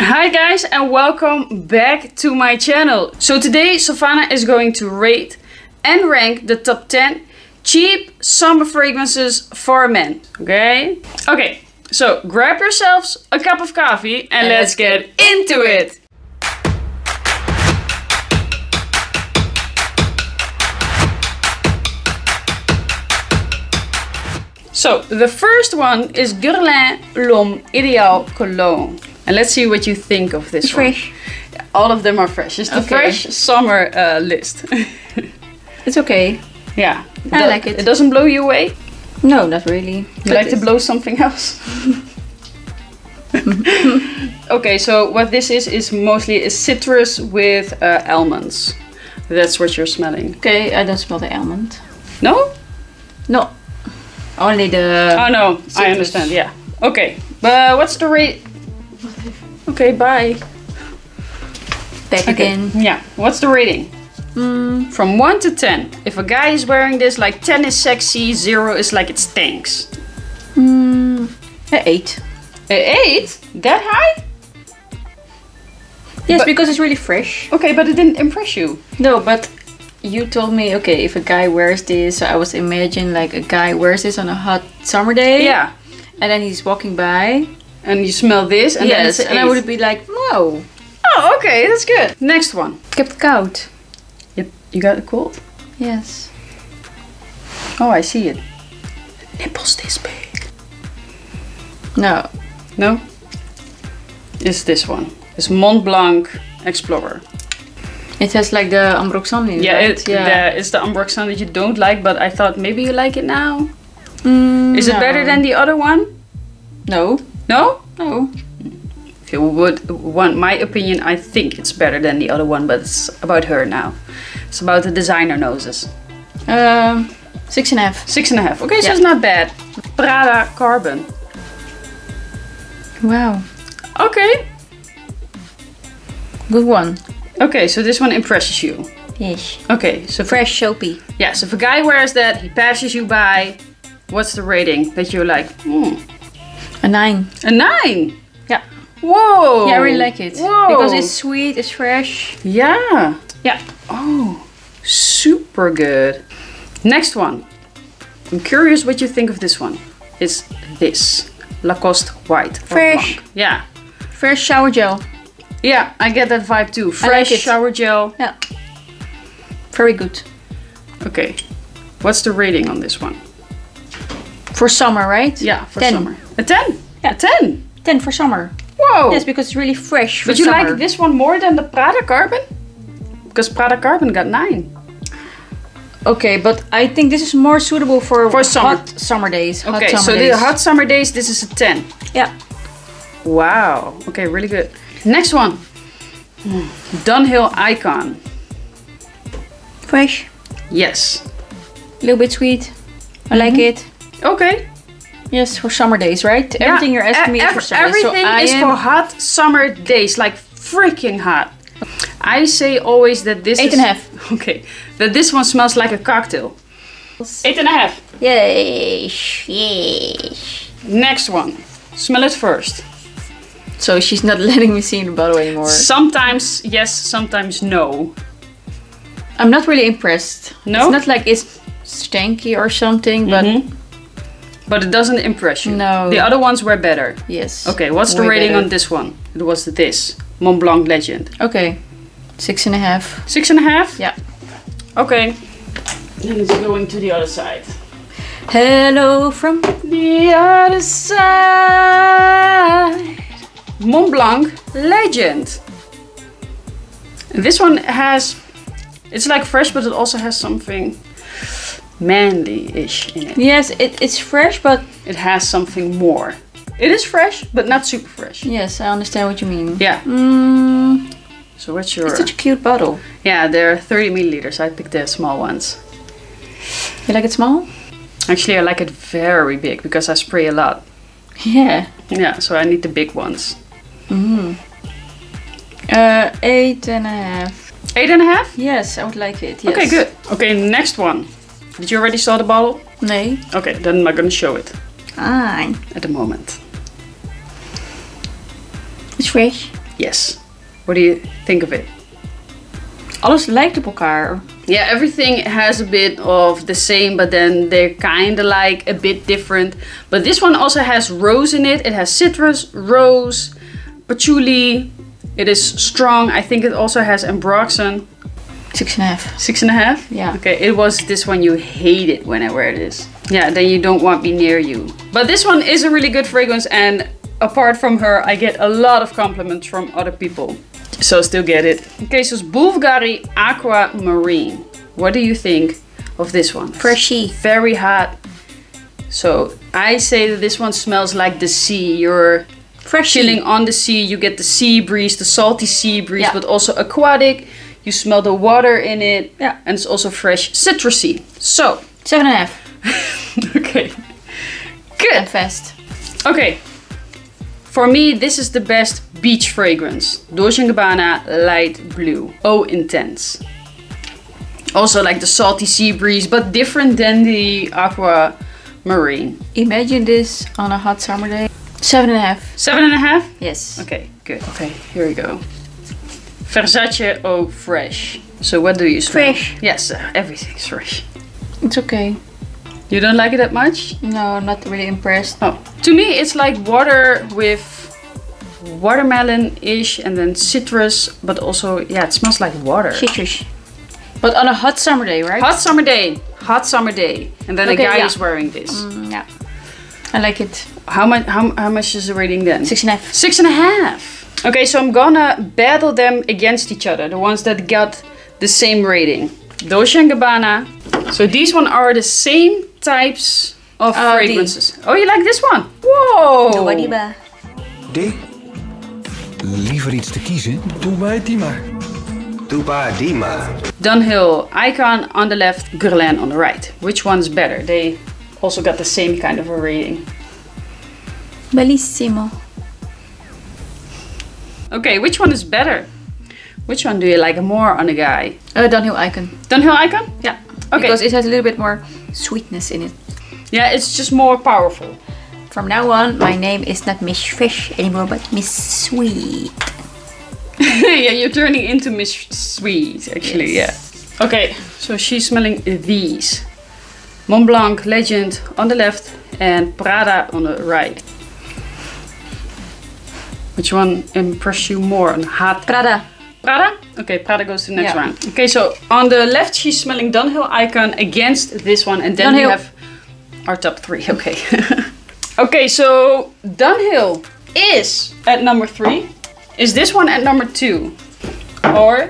Hi guys and welcome back to my channel. So today Savannah is going to rate and rank the top 10 cheap summer fragrances for men. Okay, so grab yourselves a cup of coffee and let's get into it. So the first one is Guerlain L'Homme Ideal Cologne. And let's see what you think of this one. Fresh. All of them are fresh. It's the fresh summer list. It's okay. Yeah. I like it. It doesn't blow you away? No, not really. You like to blow something else? Okay, so what this is mostly citrus with almonds. That's what you're smelling. Okay, I don't smell the almond. No? No. Only the... Oh no, citrus. I understand, yeah. Okay, but what's the rate? Okay, bye. Back again. Yeah, what's the rating? From 1 to 10. If a guy is wearing this, like 10 is sexy, 0 is like it stinks. 8. 8? That high? Yes, But- because it's really fresh. Okay, but it didn't impress you. No, but you told me, okay, if a guy wears this, so I was imagining like a guy wears this on a hot summer day. Yeah. And then he's walking by. And you smell this and then Yes, it's and I 8. would be like, no. Oh, okay, that's good. Next one. Ik heb het koud. You got a cold? Yes. Oh, I see it. Nipples this big. No. No? It's this one. It's Mont Blanc Explorer. It has like the Ambroxan in it, Yeah, right? it's the Ambroxan that you don't like, but I thought maybe you like it now. Is it No. better than the other one? No. No? No. If you would want my opinion, I think it's better than the other one, but it's about her now. It's about the designer noses. 6.5. 6.5. Okay, so Yeah. it's not bad. Prada Carbon. Wow. Okay. Good one. Okay, so this one impresses you. Yes. Okay, so Fresh soapy. yeah, so if a guy wears that, he passes you by. What's the rating that you're like? A 9. A 9. Yeah. Whoa. Yeah, I really like it. Whoa. Because it's sweet, it's fresh. Yeah. Yeah. Oh, super good. Next one. I'm curious what you think of this one. It's this Lacoste White. or Fresh. Blanc. Yeah. Fresh shower gel. Yeah, I get that vibe too. Fresh it. shower gel. Yeah. Very good. Okay. What's the rating on this one? For summer, right? Yeah, for 10. summer. A 10? Yeah. A 10? 10 for summer. Whoa. Yes, because it's really fresh for But you summer. like this one more than the Prada Carbon? Because Prada Carbon got 9. Okay, but I think this is more suitable for summer. hot summer days. Hot Okay, summer so days. the hot summer days, this is a 10. Yeah. Wow. Okay, really good. Next one. Dunhill Icon. Fresh. Yes. A little bit sweet. I like it. Okay. Yes, for summer days, right? Everything you're asking me is for summer days. Everything is for hot summer days, like freaking hot. I say always that this 8.5. Okay, that this one smells like a cocktail. 8.5. Yes. Yes. Next one. Smell it first. So she's not letting me see in the bottle anymore. Sometimes yes, sometimes no. I'm not really impressed. No? It's not like it's stanky or something, but But it doesn't impress you. No. The other ones were better. yes. Okay, what's the Way rating better. on this one? It was this. Mont Blanc Legend. Okay. 6.5. 6.5? Yeah. Okay. Then it's going to the other side. Hello from The other side. Mont Blanc Legend. This one has, it's like fresh, but it also has something manly-ish in it. Yes, it's fresh, but It has something more. It is fresh, but not super fresh. yes, I understand what you mean. Yeah. Mm, So what's your? it's such a cute bottle. Yeah, they're 30 milliliters. I picked the small ones. You like it small? Actually, I like it very big because I spray a lot. Yeah. Yeah, so I need the big ones. 8.5. 8.5? Yes, I would like it. Yes. Okay, good. Okay, next one. Did you already saw the bottle? Nee. Okay, then I'm gonna show it Ah, at the moment. it's fresh. Yes. What do you think of it? Alles lijkt op elkaar. Yeah, everything has a bit of the same, but then they're kind of like a bit different. But this one also has rose in it. It has citrus, rose, patchouli. It is strong. I think it also has ambroxan. 6.5. 6.5? Yeah. Okay, it was this one you hated when I wear this. Yeah, then you don't want me near you. But this one is a really good fragrance, and apart from her, I get a lot of compliments from other people. So still get it. Okay, so it's Bulgari Aquamarine. What do you think of this one? Freshy. Very hot. So I say that this one smells like the sea. You're chilling on the sea. You get the sea breeze, the salty sea breeze, Yeah. but also aquatic. You smell the water in it. Yeah. And it's also fresh citrusy. So. 7.5. Okay. Good. And fast. Okay. For me, this is the best beach fragrance. Dolce & Gabbana Light Blue. Oh, intense. Also like the salty sea breeze, but different than the Aquamarine. Imagine this on a hot summer day. 7.5. 7.5? Yes. Okay, good. Okay, here we go. Versace Eau Fresh. So what do you smell? Fresh. Yes, everything's fresh. It's okay. You don't like it that much? No, I'm not really impressed. Oh, to me it's like water with watermelon-ish and then citrus, but also, yeah, it smells like water. Citrus. But on a hot summer day, right? Hot summer day. Hot summer day. And then Okay, a guy yeah. is wearing this. Yeah. I like it. How much is the rating then? 6.5. 6.5. Okay, so I'm gonna battle them against each other. The ones that got the same rating. Dolce & Gabbana. So these one are the same types of fragrances. Oh, you like this one? Whoa! Dua Lipa. D? Liever iets te kiezen? Doe mij die maar. Doe die maar. Dunhill Icon on the left, Guerlain on the right. Which one's better? They also got the same kind of a rating. Bellissimo. Okay, which one is better? Which one do you like more on a guy? Dunhill Icon. Dunhill Icon? Yeah. Okay. Because it has a little bit more sweetness in it. Yeah, it's just more powerful. From now on, my name is not Miss Fish anymore, but Miss Sweet. Yeah, you're turning into Miss Sweet, actually, Yes. yeah. Okay, so she's smelling these. Mont Blanc Legend on the left and Prada on the right. Which one impressed you more? On hot Prada. Prada? Okay, Prada goes to the next Yeah. round. Okay, so on the left she's smelling Dunhill Icon against this one, and then we Dunhill. have our top 3. Okay. Okay, so Dunhill is at number 3. Is this one at number 2? Or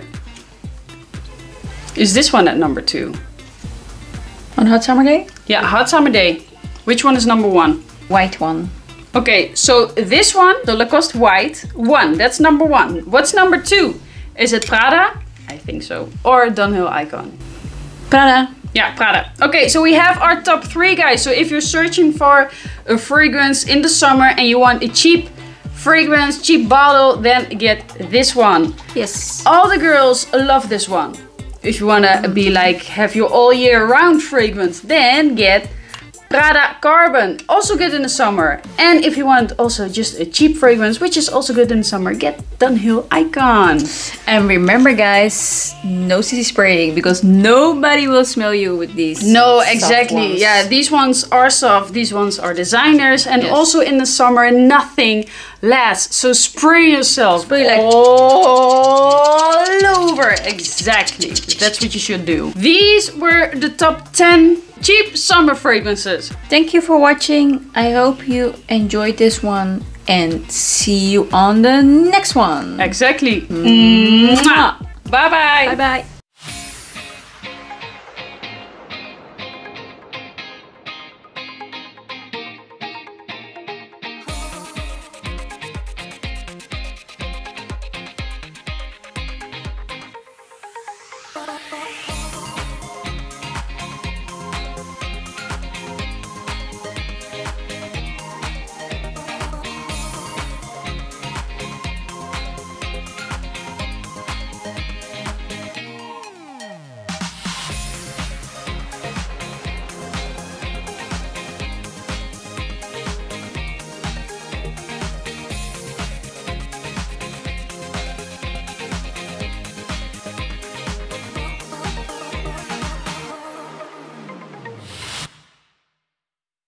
is this one at number 2? On hot summer day? Yeah, hot summer day. Which one is number 1? White one. Okay, so this one, the Lacoste White, 1. That's number 1. What's number 2? Is it Prada? I think so. Or Dunhill Icon? Prada. Yeah, Prada. Okay, so we have our top 3, guys. So if you're searching for a fragrance in the summer and you want a cheap fragrance, cheap bottle, then get this one. Yes. All the girls love this one. If you wanna be like, have your all year round fragrance, then get Prada Carbon, also good in the summer. And if you want also just a cheap fragrance, which is also good in the summer, get Dunhill Icon. And remember, guys, no CC spraying, because nobody will smell you with these. No, soft exactly. ones. Yeah, these ones are soft, these ones are designers, and Yes. also in the summer nothing lasts. So spray yourself Spray like- all over. Exactly. That's what you should do. These were the top 10 cheap summer fragrances. Thank you for watching. I hope you enjoyed this one, and see you on the next one. Exactly. Mwah. Bye bye. Bye bye.